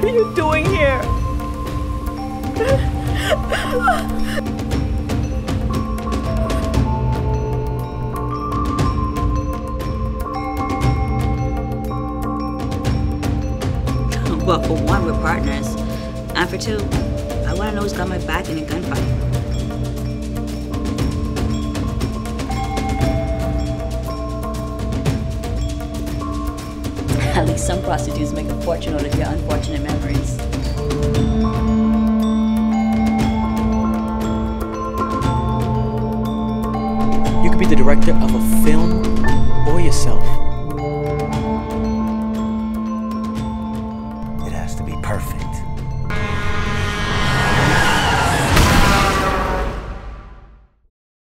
are you doing here? Well, for one, we're partners. And for two, I want to know who's got my back in a gunfight. At least some prostitutes make a fortune out of your unfortunate memories. You could be the director of a film or yourself. It has to be perfect.